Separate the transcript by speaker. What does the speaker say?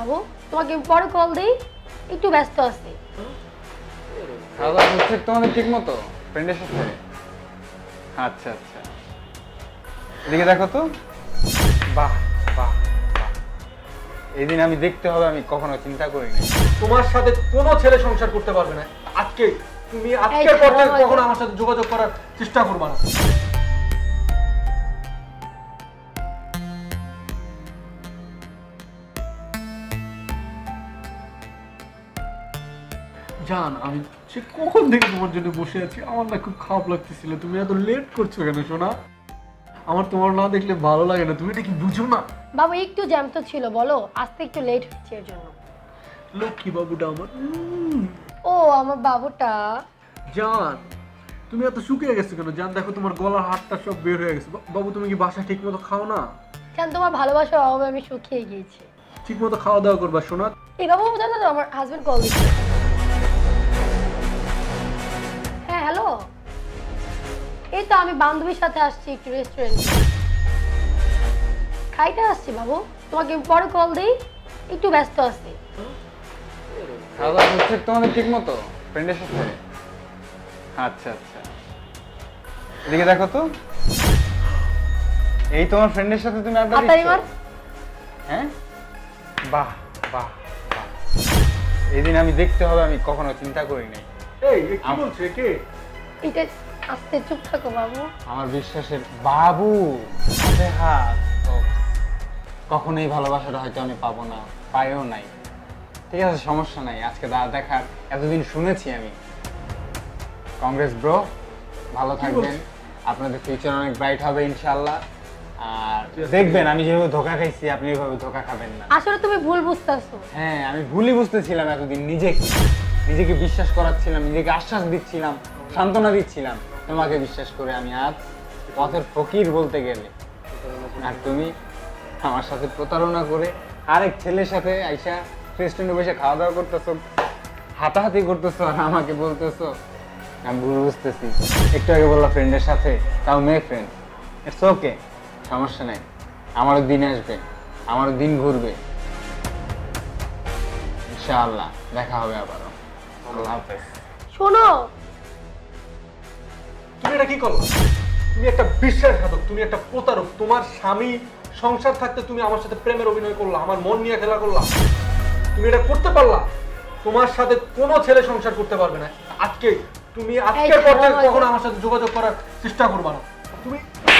Speaker 1: বাবু, তোমাকে আমি পরে কল দেই, একটু ব্যস্ত আছি।
Speaker 2: খাওয়া দাওয়া হচ্ছে তোমাদের ঠিক মতো ফ্রেন্ডের সাথে? আচ্ছা আচ্ছা, এদিকে দেখো তো। বাহ বাহ বাহ, এই দিন আমি দেখতে হবে, আমি কখনো চিন্তা করিনি।
Speaker 3: তোমার সাথে কোনো ছেলে সংসার করতে পারবে না আজকে। তুমি আজকের পর থেকে কখনো আমার সাথে যোগাযোগ করার চেষ্টা করবে না। জান, আমি সে কখন থেকে তোমার জন্য বসে আছি, আমার না খুব খারাপ লাগতেছিল। তুমি এত লেট করছো কেন সোনা? আমার তোমার না দেখলে ভালো লাগে না, তুমি এটা কি বুঝো না?
Speaker 1: বাবু একটু জ্যাম তো ছিল, বলো আসতে একটু লেট হচ্ছে এর জন্য।
Speaker 3: লক্ষ্মী বাবুটা আমার।
Speaker 1: ও আমার বাবুটা।
Speaker 3: জান, তুমি এত শুকিয়ে গেছো কেন? জান দেখো তোমার গলার হাড়টা সব বের হয়ে গেছে। বাবু তুমি কি বাসা ঠিক মতো খাও না?
Speaker 1: জান তোমার ভালোবাসার অভাবে আমি শুকিয়ে গিয়েছি।
Speaker 3: ঠিক মতো খাওয়া দাওয়া করবা সোনা।
Speaker 1: এই বাবু জানো তো আমার হাজবেন্ড কল দিচ্ছে। হ্যাঁ হ্যালো, এই তো আমি বান্ধবীর সাথে আসছি একটু রেস্টুরেন্টে খাইতে আসছি। বাবু তোমাকে আমি পরে কল দেই, একটু ব্যস্ত আছি।
Speaker 2: খাওয়া দাওয়া হচ্ছে তোমাদের ঠিক মতো ফ্রেন্ডের সাথে? আচ্ছা আচ্ছা, এদিকে দেখো তো। এই তোমার ফ্রেন্ডের সাথে তুমি আড্ডা দিচ্ছ? হ্যাঁ, বাহ বাহ বাহ, এই দিন আমি দেখতে হবে, আমি কখনো চিন্তা করিনি।
Speaker 3: এই কি বলছে কে?
Speaker 1: এটা আস্তে চুপ থাকো বাবু।
Speaker 2: আমার বিশ্বাসের বাবু হাতে হাত। কখনো এই ভালোবাসাটা হয়তো আমি পাবো না, পাইও নাই। ঠিক আছে, সমস্যা নাই। আজকে দাদা দেখার এতদিন শুনেছি আমি। কংগ্রেস ব্রো, ভালো থাকবেন, আপনাদের ফিউচার অনেক ব্রাইট হবে ইনশাআল্লাহ। আর দেখবেন আমি যেভাবে ধোকা খাইছি আপনি এভাবে ধোকা খাবেন না।
Speaker 1: আসলে তুমি ভুল বুঝতেছো।
Speaker 2: হ্যাঁ, আমি ভুলই বুঝতেছিলাম এতদিন। নিজেকে বিশ্বাস করাচ্ছিলাম, নিজেকে আশ্বাস দিচ্ছিলাম, সান্ত্বনা দিচ্ছিলাম। তোমাকে বিশ্বাস করে আমি আজ পথের ফকির বলতে গেলে। আর তুমি আমার সাথে প্রতারণা করে আরেক ছেলের সাথে আইসা রেস্টুরেন্টে বসে খাওয়া দাওয়া করতেছো, হাতাহাতি করতেছো, আর আমাকে বলতেছো আমি ভুল বুঝতেছি। একটু আগে বললাম ফ্রেন্ডের সাথে, তাও মেয়ে ফ্রেন্ড। ইটস ওকে, সমস্যা নাই। আমারও দিন আসবে, আমারও দিন ঘুরবে ইনশাআল্লাহ। দেখা হবে আবারও। আল্লাহ হাফেজ।
Speaker 1: শোনো,
Speaker 3: তুমি এটা কি করলা? তুমি একটা বিশ্বাসঘাতক, তুমি একটা প্রতারক। তোমার স্বামী সংসার থাকতে তুমি আমার সাথে প্রেমের অভিনয় করলা, আমার মন নিয়ে খেলা করলা। তুমি এটা করতে পারলা? তোমার সাথে কোনো ছেলে সংসার করতে পারবে না আজকে। তুমি আজকের পর থেকে কখনো আমার সাথে যোগাযোগ করার চেষ্টা করবে না। তুমি